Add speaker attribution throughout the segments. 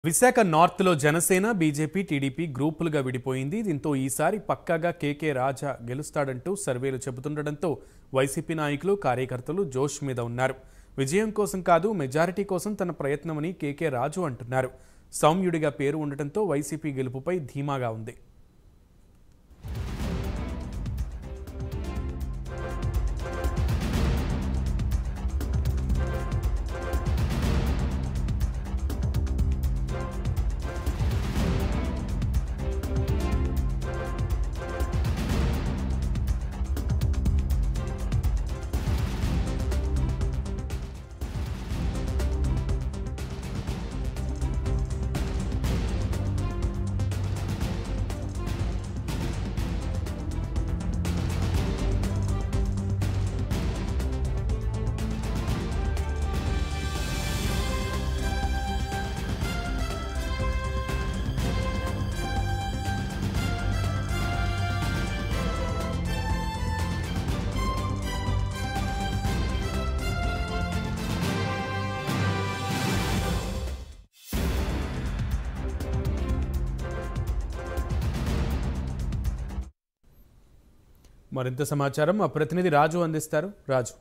Speaker 1: Visakha north లో Janasena BJP TDP గ్రూపులుగా విడిపోయింది. దీంతో ఈసారి పక్కాగా కేకే రాజా గెలుస్తాడంటూ సర్వేలు చెబుతుండటంతో వైసీపీ నాయకులు కార్యకర్తలు జోష్ మీద ఉన్నారు. విజయం కోసం కాదు, మెజారిటీ కోసం తన ప్రయత్నమని కేకే రాజు అంటున్నారు. సౌమ్యుడిగా పేరు ఉండటంతో వైసీపీ గెలుపుపై ధీమాగా ఉంది. మరింత సమాచారం మా ప్రతినిధి రాజు అందిస్తారు. రాజు.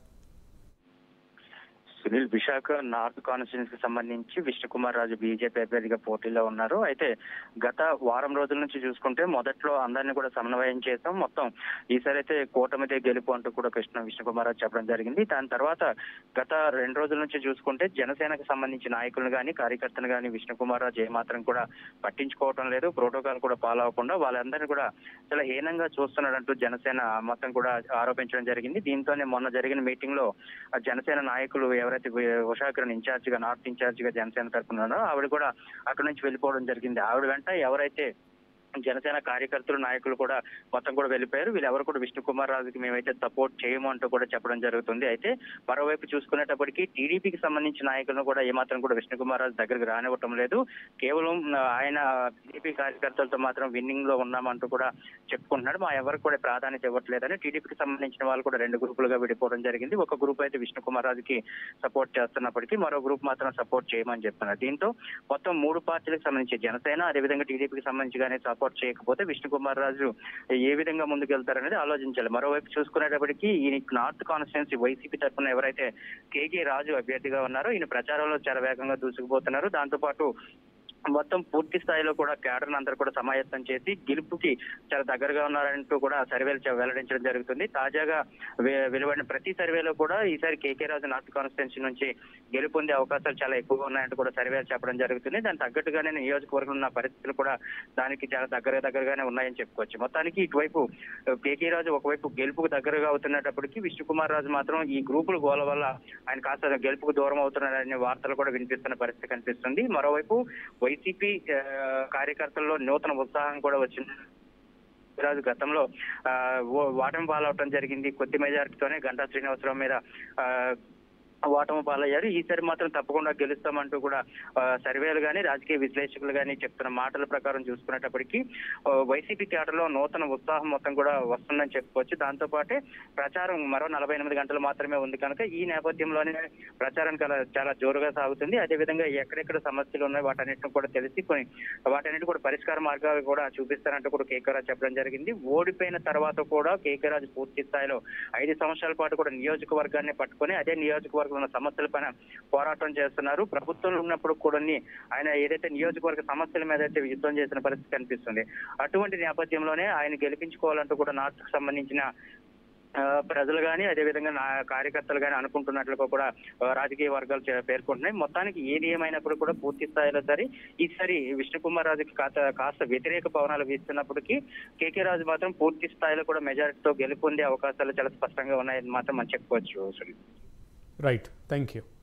Speaker 2: సునీల్, విశాఖ నార్త్ కాన్స్టిట్యున్సీకి సంబంధించి విష్ణుకుమార్ రాజు బీజేపీ అభ్యర్థిగా పోటీలో ఉన్నారు. అయితే గత వారం రోజుల నుంచి చూసుకుంటే మొదట్లో అందరినీ కూడా సమన్వయం చేసాం, మొత్తం ఈసారి అయితే కూటమిదే గెలుపు అంటూ కూడా విష్ణుకుమార్ రాజు చెప్పడం జరిగింది. దాని తర్వాత గత 2 రోజుల నుంచి చూసుకుంటే జనసేనకు సంబంధించిన నాయకులు కానీ కార్యకర్తలు కానీ విష్ణుకుమార్ రాజు ఏమాత్రం కూడా పట్టించుకోవటం లేదు. ప్రోటోకాల్ కూడా ఫాలో అవ్వకుండా వాళ్ళందరినీ కూడా చాలా హీనంగా చూస్తున్నాడంటూ జనసేన మొత్తం కూడా ఆరోపించడం జరిగింది. దీంతోనే మొన్న జరిగిన మీటింగ్ లో జనసేన నాయకులు ఎవరైతే ఉషాకిరణ్ ఇన్ఛార్జ్ గా నార్త్ ఇన్ఛార్జ్ గా జనసేన తరపున ఆవిడ కూడా అక్కడి నుంచి వెళ్ళిపోవడం జరిగింది. ఆవిడ వెంట ఎవరైతే జనసేన కార్యకర్తలు నాయకులు కూడా మొత్తం కూడా వెళ్ళిపోయారు. వీళ్ళెవరు కూడా విష్ణుకుమార్ రాజుకి మేమైతే సపోర్ట్ చేయము అంటూ కూడా చెప్పడం జరుగుతుంది. అయితే మరోవైపు చూసుకునేటప్పటికీ టీడీపీకి సంబంధించిన నాయకులను కూడా ఏమాత్రం కూడా విష్ణుకుమార్ రాజు దగ్గరికి రానివ్వటం లేదు. కేవలం ఆయన టీడీపీ కార్యకర్తలతో మాత్రం విన్నింగ్ లో ఉన్నామంటూ కూడా చెప్పుకుంటున్నాడు. మా ఎవరికి కూడా ప్రాధాన్యత ఇవ్వట్లేదని టీడీపీకి సంబంధించిన వాళ్ళు కూడా 2 గ్రూపులుగా విడిపోవడం జరిగింది. ఒక గ్రూప్ అయితే విష్ణుకుమార్ రాజుకి సపోర్ట్ చేస్తున్నప్పటికీ మరో గ్రూప్ మాత్రం సపోర్ట్ చేయమని చెప్తున్నారు. దీంతో మొత్తం 3 పార్టీలకు సంబంధించి జనసేన అదేవిధంగా టీడీపీకి సంబంధించి కానీ సపోర్ట్ చేయకపోతే విష్ణుకుమార్ రాజు ఏ విధంగా ముందుకెళ్తారనేది ఆలోచించాలి. మరోవైపు చూసుకునేటప్పటికీ ఈ నార్త్ కాన్స్టిట్యున్సీ వైసీపీ తరఫున ఎవరైతే కేకే రాజు అభ్యర్థిగా ఉన్నారో ఈయన ప్రచారంలో చాలా వేగంగా దూసుకుపోతున్నారు. దాంతోపాటు మొత్తం పూర్తి స్థాయిలో కూడా క్యాడర్ అందరూ కూడా సమాయత్తం చేసి గెలుపుకి చాలా దగ్గరగా ఉన్నారంటూ కూడా సర్వేలు వెల్లడించడం జరుగుతుంది. తాజాగా వెలువడిన ప్రతి సర్వేలో కూడా ఈసారి కేకే రాజు నార్త్ కాన్స్టిట్యున్సీ నుంచి గెలుపొందే అవకాశాలు చాలా ఎక్కువగా ఉన్నాయంటూ కూడా సర్వేలు చెప్పడం జరుగుతుంది. దానికి తగ్గట్టుగానే నియోజకవర్గంలో ఉన్న పరిస్థితులు కూడా దానికి చాలా దగ్గరగానే ఉన్నాయని చెప్పుకోవచ్చు. మొత్తానికి ఇటువైపు కేకే రాజు ఒకవైపు గెలుపుకు దగ్గరగా అవుతున్నప్పటికీ విష్ణుకుమార్ రాజు మాత్రం ఈ గ్రూపుల గోల వల్ల ఆయన కాస్త గెలుపుకు దూరం అవుతున్నారనే వార్తలు కూడా వినిపిస్తున్న పరిస్థితి కనిపిస్తుంది. మరోవైపు వైసీపీ కార్యకర్తల్లో నూతన ఉత్సాహం కూడా వచ్చింది. రాజు గతంలో ఓటమి పాలవటం జరిగింది. కొద్ది మెజారిటీతోనే గంటా శ్రీనివాసరావు మీద ఓటమి పాలయ్యారు. ఈసారి మాత్రం తప్పకుండా గెలుస్తామంటూ కూడా సర్వేలు కానీ రాజకీయ విశ్లేషకులు కానీ చెప్తున్న మాటల ప్రకారం చూసుకునేటప్పటికీ వైసీపీ కేటర్లో నూతన ఉత్సాహం మొత్తం కూడా వస్తుందని చెప్పుకోవచ్చు. దాంతో పాటే ప్రచారం మరో 48 గంటలు మాత్రమే ఉంది కనుక ఈ నేపథ్యంలోనే ప్రచారం చాలా జోరుగా సాగుతుంది. అదేవిధంగా ఎక్కడెక్కడ సమస్యలు ఉన్నాయి వాటన్నిటిని కూడా తెలిసి వాటన్నిటి కూడా పరిష్కార మార్గాలు కూడా చూపిస్తారంటూ కూడా కేకే రాజు చెప్పడం జరిగింది. ఓడిపోయిన తర్వాత కూడా కేకే రాజు పూర్తి స్థాయిలో 5 సంవత్సరాల పాటు కూడా నియోజకవర్గాన్ని పట్టుకొని అదే నియోజకవర్గం ఉన్న సమస్యల పైన పోరాటం చేస్తున్నారు. ప్రభుత్వంలో ఉన్నప్పుడు కూడా ఆయన ఏదైతే నియోజకవర్గ సమస్యల మీద అయితే యుద్ధం చేసిన పరిస్థితి కనిపిస్తుంది. అటువంటి నేపథ్యంలోనే ఆయన గెలిపించుకోవాలంటూ కూడా నార్త్ కు సంబంధించిన ప్రజలు కానీ అదేవిధంగా కార్యకర్తలు కానీ అనుకుంటున్నట్లుగా కూడా రాజకీయ వర్గాలు పేర్కొంటున్నాయి. మొత్తానికి ఏది ఏమైనప్పుడు కూడా పూర్తి స్థాయిలో ఈసారి విష్ణుకుమార్ రాజుకి కాస్త వ్యతిరేక పవనాలు వీస్తున్నప్పటికీ కేకే రాజు మాత్రం పూర్తి స్థాయిలో కూడా మెజారిటీతో గెలుపొందే అవకాశాలు చాలా స్పష్టంగా ఉన్నాయని మాత్రం మనం చెప్పుకోవచ్చు.
Speaker 1: Right, thank you.